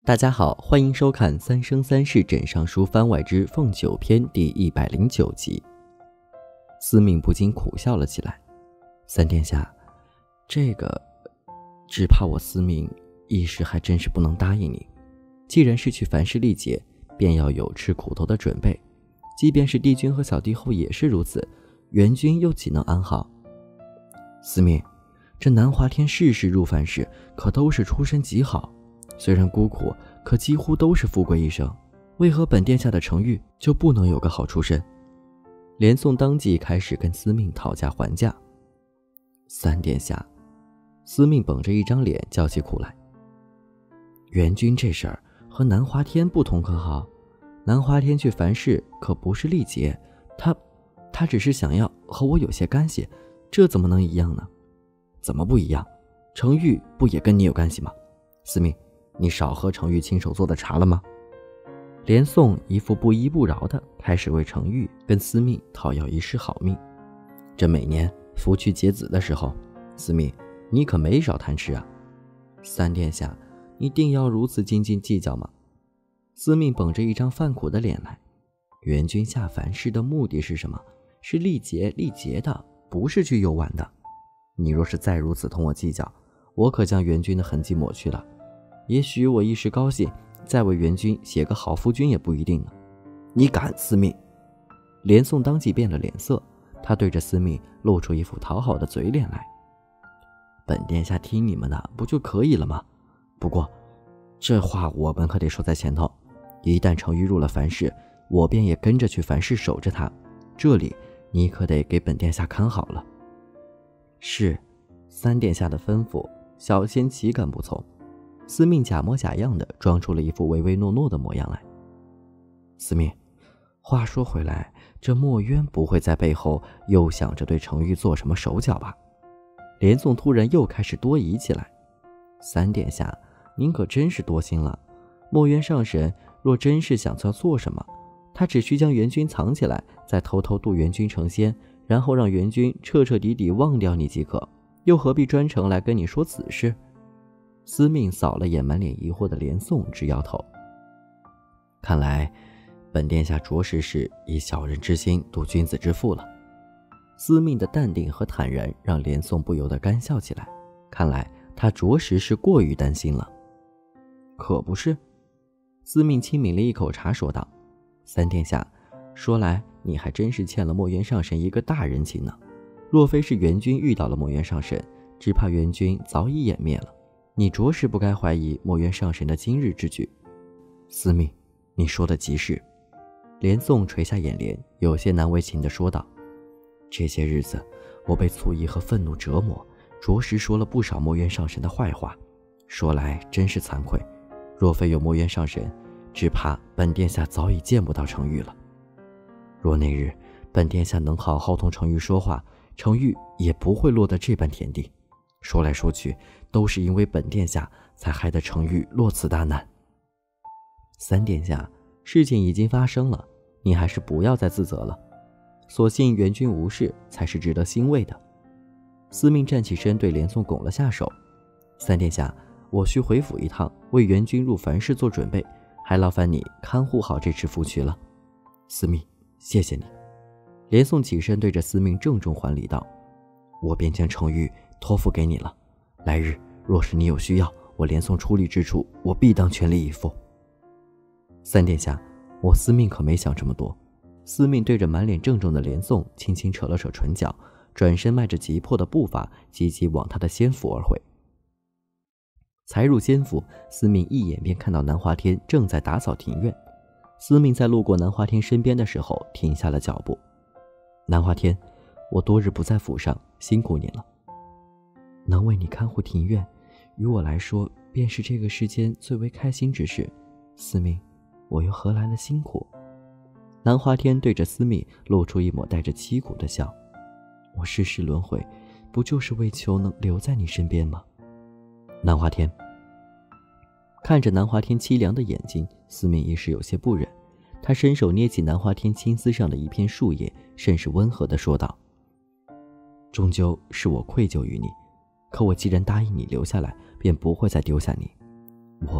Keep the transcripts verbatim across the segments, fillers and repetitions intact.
大家好，欢迎收看《三生三世枕上书番外之凤九篇》第一百零九集。司命不禁苦笑了起来。三殿下，这个只怕我司命一时还真是不能答应你。既然是去凡世历劫，便要有吃苦头的准备，即便是帝君和小帝后也是如此，元君又岂能安好？司命，这南华天世世入凡世，可都是出身极好，虽然孤苦，可几乎都是富贵一生，为何本殿下的程昱就不能有个好出身？连宋当即开始跟司命讨价还价。三殿下，司命绷着一张脸叫起苦来。元君这事儿和南华天不同可好？南华天去凡世可不是历劫，他他只是想要和我有些干系，这怎么能一样呢？怎么不一样？程昱不也跟你有干系吗？司命，你少喝程昱亲手做的茶了吗？连宋一副不依不饶的开始为程昱跟司命讨要一世好命。这每年福去结子的时候，司命你可没少贪吃啊。三殿下，你定要如此斤斤计较吗？司命绷着一张犯苦的脸来。元君下凡世的目的是什么？是历劫历劫的，不是去游玩的。你若是再如此同我计较，我可将元君的痕迹抹去了。也许我一时高兴，再为元君写个好夫君也不一定呢。你敢！司命连宋当即变了脸色，他对着司命露出一副讨好的嘴脸来。本殿下听你们的不就可以了吗？不过这话我们可得说在前头，一旦程昱入了凡世，我便也跟着去凡世守着他，这里你可得给本殿下看好了。是，三殿下的吩咐，小仙岂敢不从。司命假模假样的装出了一副唯唯诺诺的模样来。司命，话说回来，这墨渊不会在背后又想着对程昱做什么手脚吧？连宋突然又开始多疑起来。三殿下，您可真是多心了。墨渊上神若真是想要做什么，他只需将元君藏起来，再偷偷渡元君成仙，然后让元君彻彻底底忘掉你即可，又何必专程来跟你说此事？司命扫了眼满脸疑惑的连宋，直摇头。看来本殿下着实是以小人之心度君子之腹了。司命的淡定和坦然让连宋不由得干笑起来，看来他着实是过于担心了。可不是。司命轻抿了一口茶说道，三殿下，说来你还真是欠了墨渊上神一个大人情呢。若非是元君遇到了墨渊上神，只怕元君早已湮灭了。你着实不该怀疑墨渊上神的今日之举。司命，你说的极是。连宋垂下眼帘，有些难为情地说道，这些日子我被醋意和愤怒折磨，着实说了不少墨渊上神的坏话，说来真是惭愧。若非有墨渊上神，只怕本殿下早已见不到程昱了。若那日本殿下能好好同程昱说话，程昱也不会落得这般田地。说来说去，都是因为本殿下才害得程昱落此大难。三殿下，事情已经发生了，你还是不要再自责了。所幸元君无事，才是值得欣慰的。司命站起身，对连宋拱了下手。三殿下，我需回府一趟，为元君入凡世做准备，还劳烦你看护好这池福渠了。司命，谢谢你。连宋起身对着司命郑重还礼道，我便将程昱托付给你了，来日若是你有需要，我连宋出力之处，我必当全力以赴。三殿下，我司命可没想这么多。司命对着满脸郑重的连宋轻轻扯了扯唇角，转身迈着急迫的步伐急急往他的仙府而回。才入仙府，司命一眼便看到南华天正在打扫庭院。司命在路过南华天身边的时候停下了脚步。南华天，我多日不在府上，辛苦你了。能为你看护庭院，于我来说便是这个世间最为开心之事，司命，我又何来的辛苦？南华天对着司命露出一抹带着凄苦的笑，我世世轮回，不就是为求能留在你身边吗？南华天看着南华天凄凉的眼睛，司命一时有些不忍，他伸手捏起南华天青丝上的一片树叶，甚是温和地说道，终究是我愧疚于你，可我既然答应你留下来，便不会再丢下你。我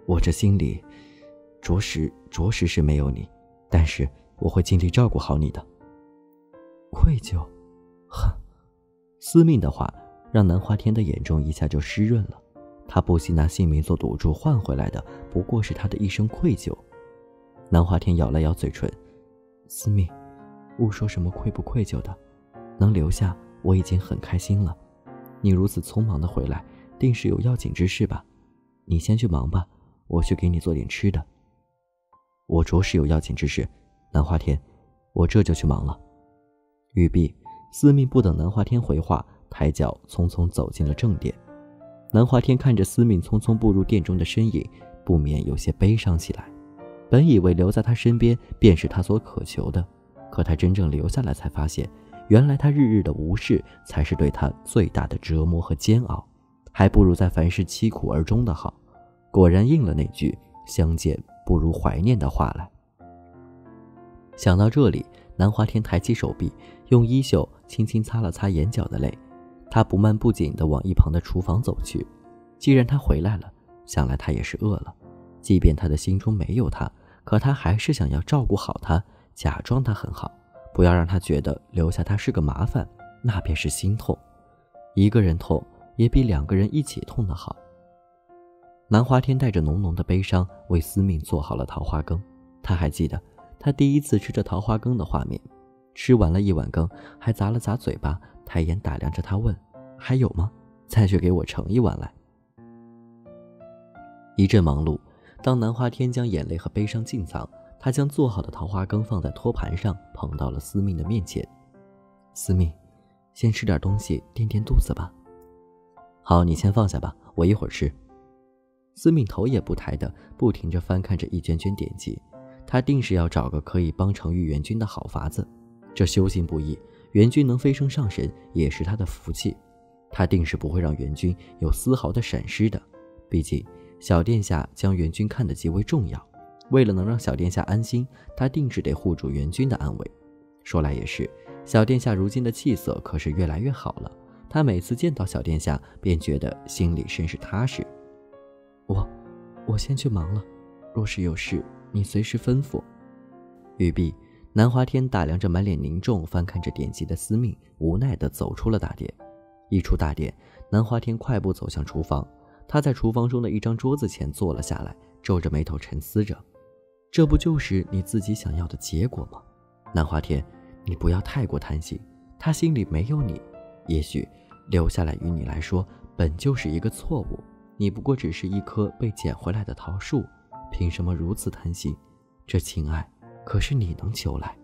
我这心里着实着实是没有你，但是我会尽力照顾好你的。愧疚？哼！司命的话让南华天的眼中一下就湿润了。他不惜拿性命做赌注换回来的不过是他的一声愧疚。南华天咬了咬嘴唇，司命，勿说什么愧不愧疚的，能留下我已经很开心了。你如此匆忙的回来，定是有要紧之事吧？你先去忙吧，我去给你做点吃的。我着实有要紧之事，南华天，我这就去忙了。语毕，司命不等南华天回话，抬脚匆匆走进了正殿。南华天看着司命匆匆步入殿中的身影，不免有些悲伤起来。本以为留在他身边便是他所渴求的，可他真正留下来才发现，原来他日日的无视才是对他最大的折磨和煎熬，还不如在凡事凄苦而终的好。果然应了那句相见不如怀念的话来。想到这里，南华天抬起手臂，用衣袖轻轻擦了擦眼角的泪。他不慢不紧地往一旁的厨房走去。既然他回来了，想来他也是饿了。即便他的心中没有他，可他还是想要照顾好他，假装他很好，不要让他觉得留下他是个麻烦，那便是心痛。一个人痛也比两个人一起痛的好。南华天带着浓浓的悲伤为司命做好了桃花羹。他还记得他第一次吃着桃花羹的画面，吃完了一碗羹，还咂了咂嘴巴，抬眼打量着他问，还有吗？再去给我盛一碗来。一阵忙碌，当南华天将眼泪和悲伤尽藏，他将做好的桃花羹放在托盘上，捧到了司命的面前。司命，先吃点东西垫垫肚子吧。好，你先放下吧，我一会儿吃。司命头也不抬的不停地翻看着一卷卷典籍，他定是要找个可以帮程玉元君的好法子。这修行不易，元君能飞升上神也是他的福气，他定是不会让元君有丝毫的闪失的。毕竟小殿下将元君看得极为重要，为了能让小殿下安心，他定是得护住元君的安危。说来也是，小殿下如今的气色可是越来越好了，他每次见到小殿下便觉得心里甚是踏实。我我先去忙了，若是有事你随时吩咐。语毕，南华天打量着满脸凝重翻看着典籍的司命，无奈地走出了大殿。一出大殿，南华天快步走向厨房，他在厨房中的一张桌子前坐了下来，皱着眉头沉思着。这不就是你自己想要的结果吗？南华天，你不要太过贪心，他心里没有你，也许留下来与你来说本就是一个错误，你不过只是一棵被捡回来的桃树，凭什么如此贪心？这情爱可是你能求来。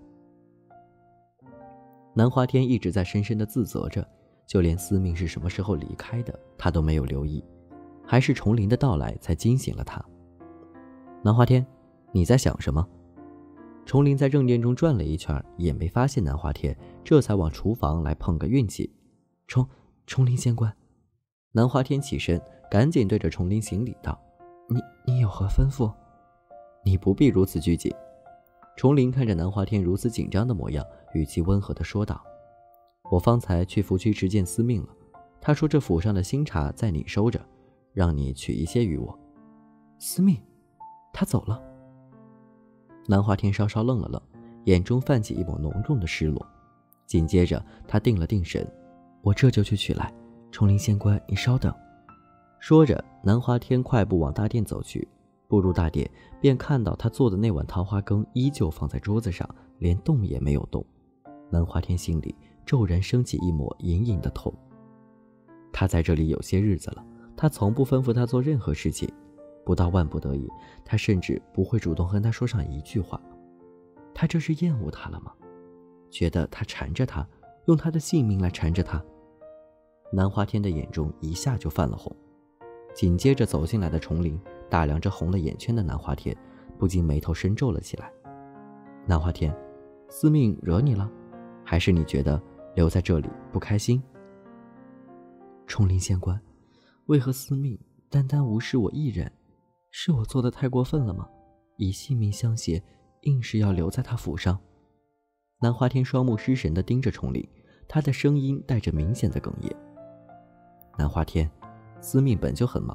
南华天一直在深深地自责着，就连司命是什么时候离开的他都没有留意，还是重林的到来才惊醒了他。南华天，你在想什么？重林在正殿中转了一圈，也没发现南华天，这才往厨房来碰个运气。重重林仙官。南华天起身，赶紧对着重林行礼道：你你有何吩咐？你不必如此拘谨。重林看着南华天如此紧张的模样，语气温和地说道：我方才去福区持见司命了，他说这府上的新茶在你收着，让你取一些与我。司命？他走了？南华天稍稍愣了愣，眼中泛起一抹浓重的失落。紧接着他定了定神，我这就去取来，重林仙官你稍等。说着，南华天快步往大殿走去。步入大殿，便看到他做的那碗桃花羹依旧放在桌子上，连动也没有动。南华天心里骤然升起一抹隐隐的痛。他在这里有些日子了，他从不吩咐他做任何事情，不到万不得已，他甚至不会主动和他说上一句话。他这是厌恶他了吗？觉得他缠着他，用他的性命来缠着他？南华天的眼中一下就泛了红。紧接着走进来的重林打量着红了眼圈的南华天，不禁眉头深皱了起来。南华天，司命惹你了？还是你觉得留在这里不开心？重林仙官，为何司命单单无视我一人？是我做得太过分了吗？以性命相携，硬是要留在他府上？南华天双目失神地盯着重林，他的声音带着明显的哽咽。南华天，司命本就很忙，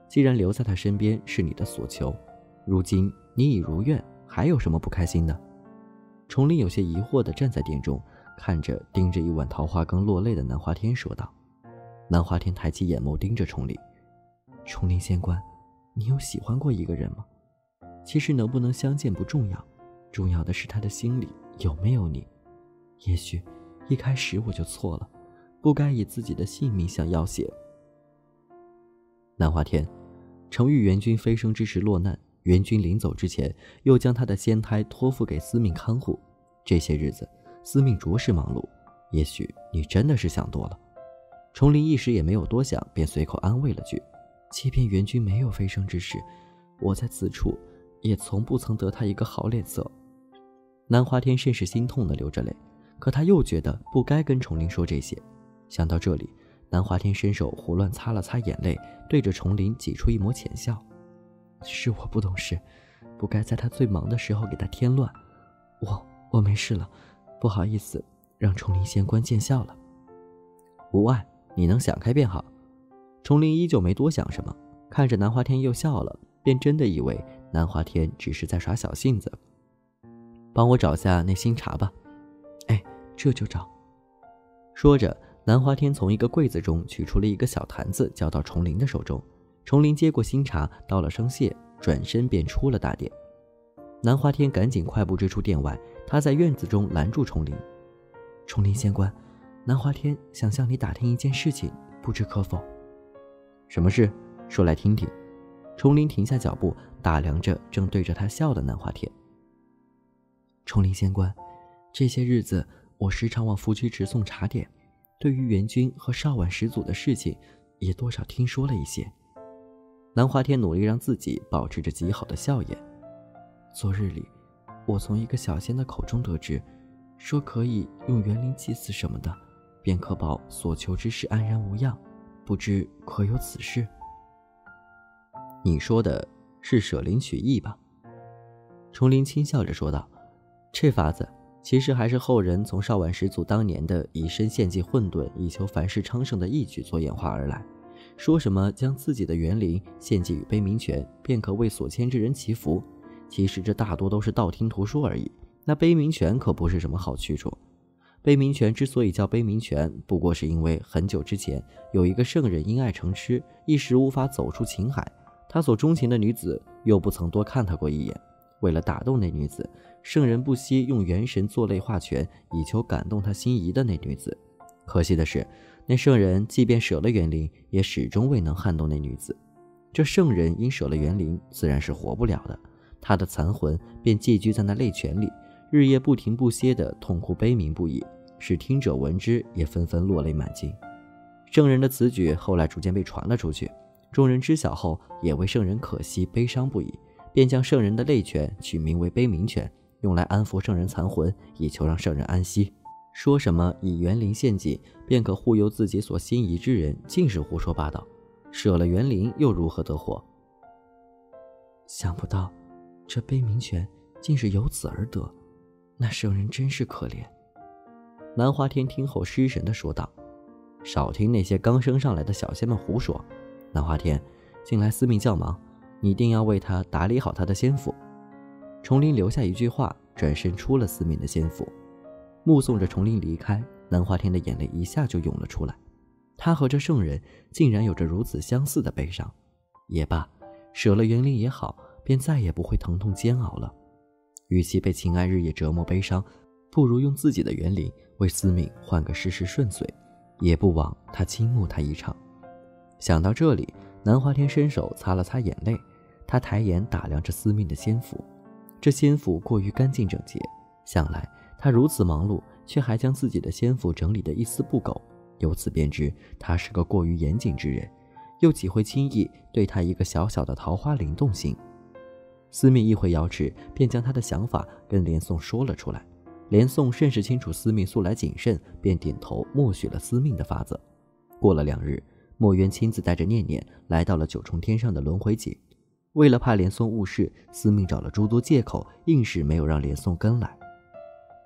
既然留在他身边是你的所求，如今你已如愿，还有什么不开心的？崇林有些疑惑地站在殿中，看着盯着一碗桃花羹落泪的南华天说道。南华天抬起眼眸盯着崇林，崇林仙官，你有喜欢过一个人吗？其实能不能相见不重要，重要的是他的心里有没有你。也许一开始我就错了，不该以自己的性命相要挟。南华天，程昱元君飞升之时落难，元君临走之前又将他的仙胎托付给司命看护，这些日子司命着实忙碌，也许你真的是想多了。崇林一时也没有多想，便随口安慰了句，即便元君没有飞升之时，我在此处也从不曾得他一个好脸色。南华天甚是心痛地流着泪，可他又觉得不该跟崇林说这些。想到这里，南华天伸手胡乱擦了擦眼泪，对着崇林挤出一抹浅笑。是我不懂事，不该在他最忙的时候给他添乱。我我没事了，不好意思，让崇林仙官见笑了。无碍，你能想开便好。崇林依旧没多想什么，看着南华天又笑了，便真的以为南华天只是在耍小性子。帮我找下那新茶吧。哎，这就找。说着，南华天从一个柜子中取出了一个小坛子，交到崇林的手中。崇林接过新茶，道了声谢，转身便出了大殿。南华天赶紧快步追出殿外，他在院子中拦住崇林。崇林仙官，南华天想向你打听一件事情，不知可否？什么事？说来听听。崇林停下脚步，打量着正对着他笑的南华天。崇林仙官，这些日子我时常往福居池送茶点，对于元君和少晚始祖的事情也多少听说了一些。南华天努力让自己保持着极好的笑颜。昨日里，我从一个小仙的口中得知，说可以用元灵祭祀什么的，便可保所求之事安然无恙，不知可有此事？你说的是舍灵取义吧？崇林轻笑着说道。这法子其实还是后人从少晚始祖当年的以身献祭混沌以求凡世昌盛的义举所演化而来，说什么将自己的元灵献祭于悲冥泉，便可为所牵之人祈福。其实这大多都是道听途说而已，那悲冥泉可不是什么好去处。悲冥泉之所以叫悲冥泉，不过是因为很久之前有一个圣人因爱成痴，一时无法走出情海，他所钟情的女子又不曾多看他过一眼，为了打动那女子，圣人不惜用元神作泪化泉，以求感动他心仪的那女子。可惜的是，那圣人即便舍了元灵，也始终未能撼动那女子。这圣人因舍了元灵，自然是活不了的，他的残魂便寄居在那泪泉里，日夜不停不歇地痛哭悲鸣不已，使听者闻之也纷纷落泪满襟。圣人的此举后来逐渐被传了出去，众人知晓后也为圣人可惜悲伤不已，便将圣人的泪泉取名为悲冥泉，用来安抚圣人残魂，以求让圣人安息。说什么以元灵献祭便可护佑自己所心仪之人，尽是胡说八道。舍了元灵又如何得活？想不到这悲冥泉竟是由此而得，那圣人真是可怜。南华天听后失神地说道。少听那些刚升上来的小仙们胡说。南华天，近来司命较忙，你一定要为他打理好他的仙府。崇林留下一句话，转身出了司命的仙府。目送着崇林离开，南华天的眼泪一下就涌了出来。他和这圣人竟然有着如此相似的悲伤。也罢，舍了元灵也好，便再也不会疼痛煎熬了。与其被情爱日夜折磨悲伤，不如用自己的元灵为司命换个事事顺遂，也不枉他倾慕他一场。想到这里，南华天伸手擦了擦眼泪，他抬眼打量着司命的仙府。这仙府过于干净整洁，想来他如此忙碌，却还将自己的仙府整理得一丝不苟，由此便知他是个过于严谨之人，又岂会轻易对他一个小小的桃花灵动心？司命一回瑶池，便将他的想法跟连宋说了出来。连宋甚是清楚司命素来谨慎，便点头默许了司命的法子。过了两日，墨渊亲自带着念念来到了九重天上的轮回井。为了怕连宋误事，司命找了诸多借口，硬是没有让连宋跟来。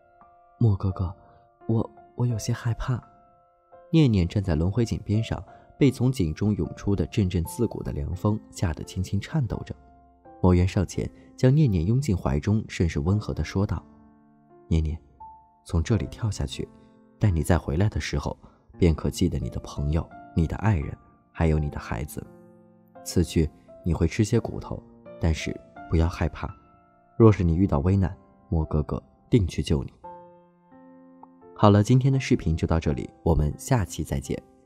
莫哥哥，我我有些害怕。念念站在轮回井边上， 被从井中涌出的阵阵刺骨的凉风吓得轻轻颤抖着。墨渊上前将念念拥进怀中，甚是温和地说道：念念，从这里跳下去，待你再回来的时候，便可记得你的朋友、你的爱人，还有你的孩子。此去你会吃些骨头，但是不要害怕，若是你遇到危难，莫哥哥定去救你。好了，今天的视频就到这里，我们下期再见。